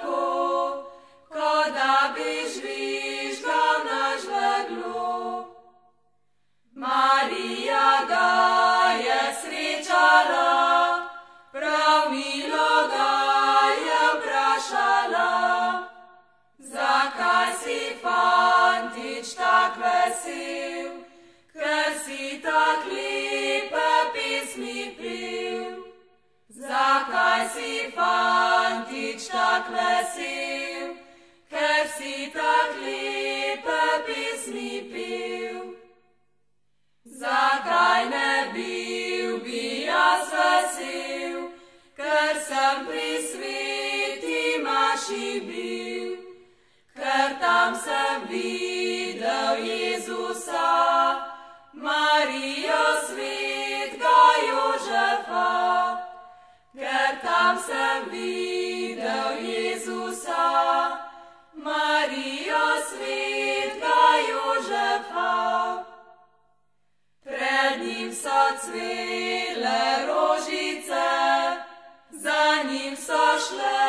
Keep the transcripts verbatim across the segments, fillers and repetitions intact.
tako, kot da bi žvižgal na žveglu. Marija ga je srečala, prav milo ga je vprašala, zakaj si fantič tak vesel, ker si tak lepe pesmi pil. Zakaj si fantič tak vesel, ker si tak lepe pesmi pil. Zakaj ne bil bi jaz vesel, ker sem pri sveti maši bil, ker tam sem videl Jezusa, Marijo svetega Jožefa, ker tam sem videl Jezusa, Marijo svetega Jožefa. Pred njim so cvele rožice, za njim so šle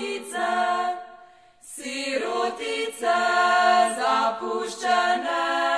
sirotice, sirotice zapuščene.